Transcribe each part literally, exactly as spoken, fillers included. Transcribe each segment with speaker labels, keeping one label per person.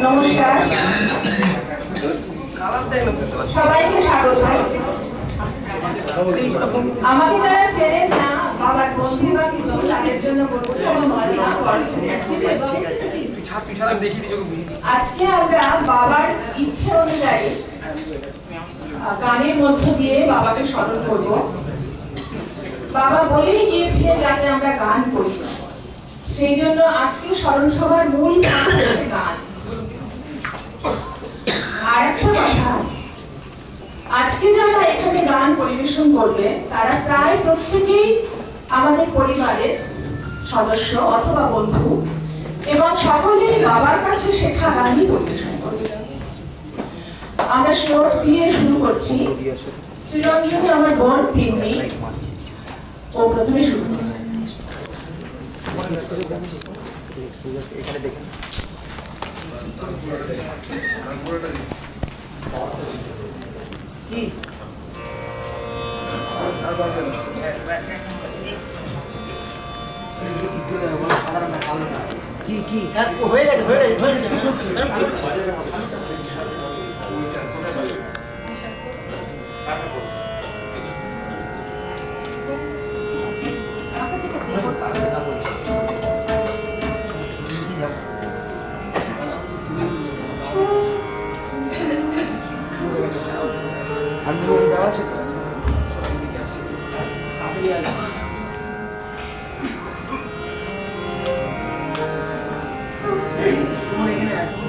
Speaker 1: নমস্কার, সবাইকে স্বাগত। আমাকে যারা চেনেন না, বাবার বন্ধু বা কিছু, তাদের জন্য বলছি আজকে আমরা বাবার ইচ্ছে অনুযায়ী গানের মধ্য দিয়ে বাবাকে স্মরণ করব। বাবা বলেই গিয়েছিলেন যাতে আমরা গান করি, সেই জন্য আজকে স্মরণ সভার মূল কাজ হচ্ছে গান। আর একটা কথা, আজকে যারা এখানে গান পরিবেশন করবে তারা প্রায় প্রত্যেকেই আমাদের পরিবারের সদস্য অথবা বন্ধু, এবং সকলেই বাবার কাছে শেখা গানই পরিবেশন করবে। আমরা শ্লোক দিয়ে শুরু করছি। শ্রীরঞ্জনী আমার বোন, তিনি ও প্রথমে শুরু করছে। এখানে দেখেন কি কি কি হয়ে গেছে হয়ে গেছে হয়ে গেছে আচ্ছা ঠিক আছে। আমি যাওয়া আছে তাড়াতাড়ি আসবে। সুমন এখানে আসুন।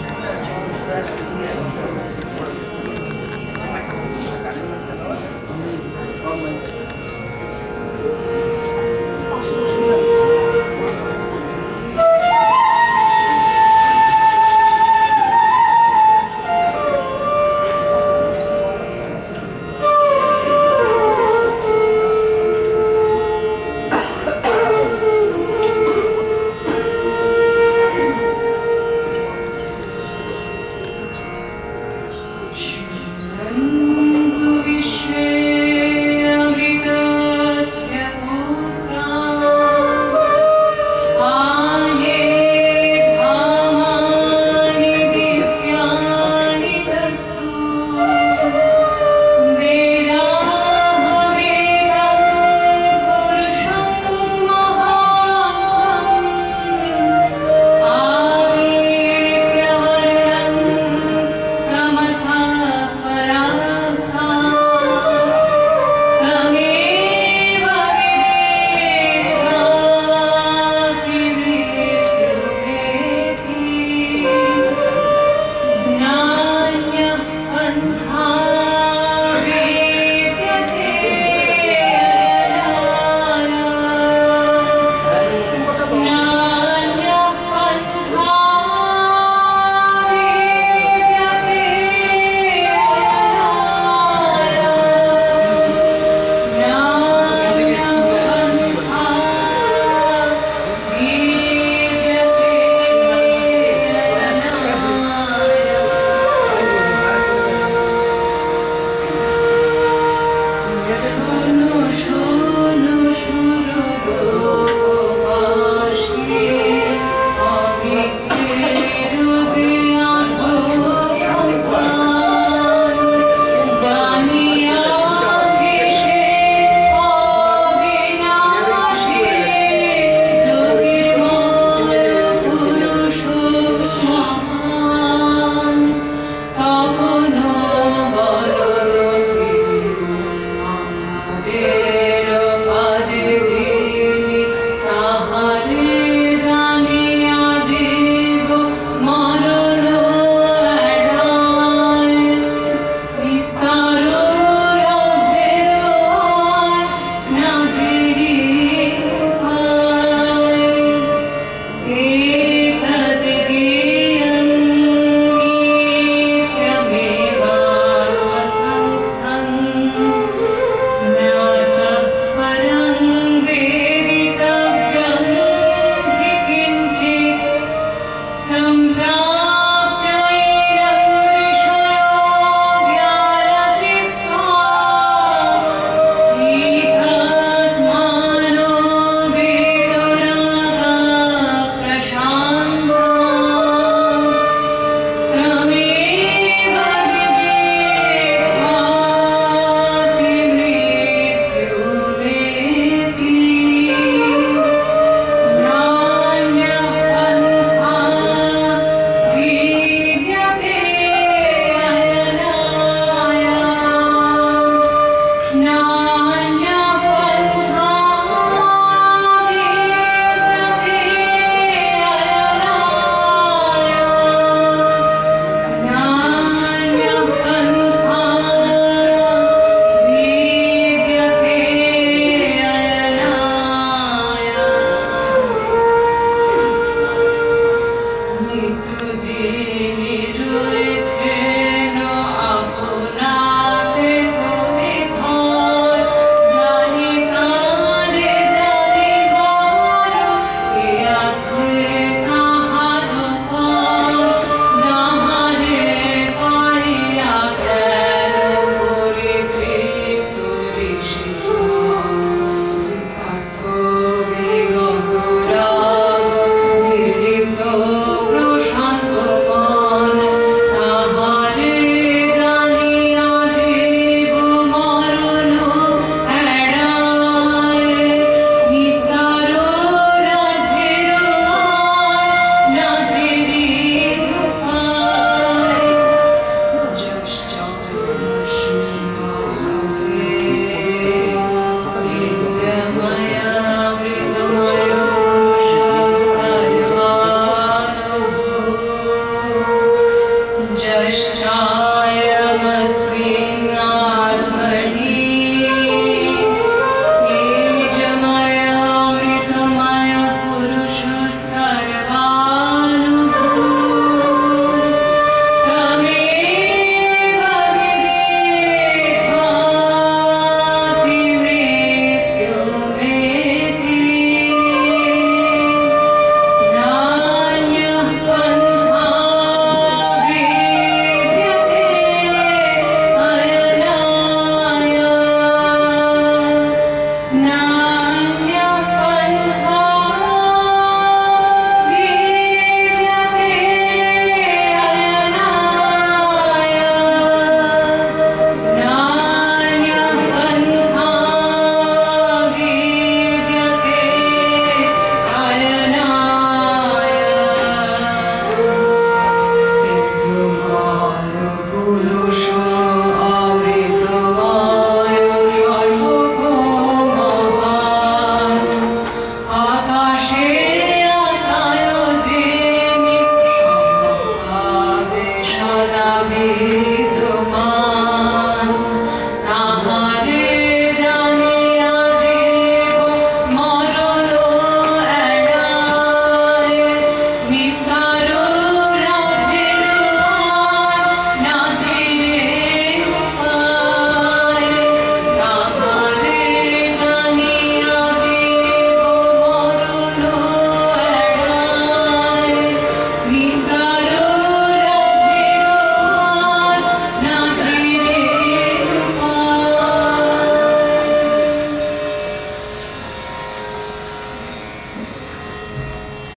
Speaker 2: রে